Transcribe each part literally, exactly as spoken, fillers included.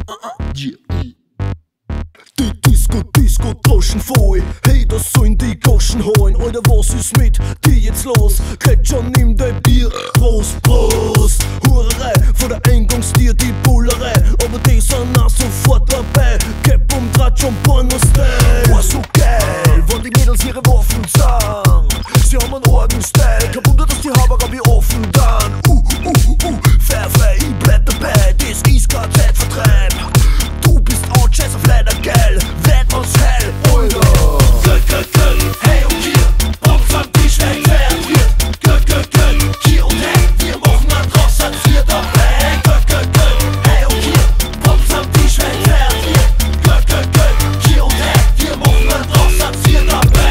Yeah. Die Disco, Disco, Taschen voll. Hey, das sollen die Goschen holen. Alter, was ist mit dir jetzt los? Gletscher, nimm dein Bier. Prost, Prost. Hurerei, vor der Eingangstür die Bullerei. Aber die sind auch sofort dabei. Geb um Tratsch und Porno-Style. War so geil, wenn die Mädels ihre Waffen sagen. Sie haben einen Orgen-Style. Kein Wunder, dass die Haberer wie offen dann. Uh, uh, uh, Pfeffer, ich bleib dabei. Das ist kein Zeitvertreib. Du bist out, scheiß auf leider geil. Werd uns hell, Alter. Gö, gö, gö, hey und hier. Und am Tisch weg, wer hier. Gö, gö, gö, hier und hey. Wir machen einen draus, als wir dabei. Gö, gö, gö, hey und hier. Und am Tisch weg, wer hier. Gö, gö, gö, hier und hey. Wir machen einen draus, als wir dabei.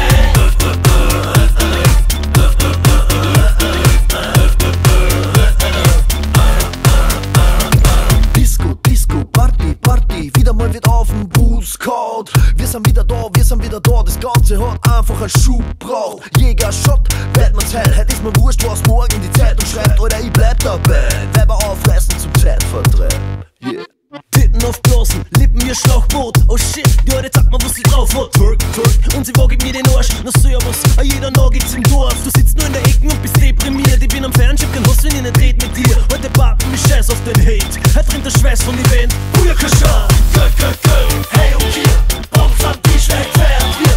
Disco, Disco, Party, Party. Wieder mal wird auf den Bus kaut. Wir sind wieder da, wir sind wieder da. Das Ganze hat einfach einen Schub braucht. Jäger, Shot, Batman's Hell. Heute ist mir wurscht, was morgen in die Zeitung schreibt. Oder ich bleib dabei. Weiber aufreißen zum Zeitvertreib. Yeah. Titten auf Blasen, Lippen wie Schlauchboot. Oh shit, die Alte sagt mir, was sie drauf hat. Twerk, twerk, und sie wagt mir den Arsch. Na servus, a jeder Nagels im Dorf. Du sitzt nur in der Ecke und bist deprimiert. Ich bin am Fernseher, kein Hass, wenn ich nicht red mit dir. Heute pappen mich scheiß auf den Hate. Heute rinnt der Schweiß von die Band. Booyakasha. Gö, gö, gö, hey und hier. Und am Tisch weg, wer wir.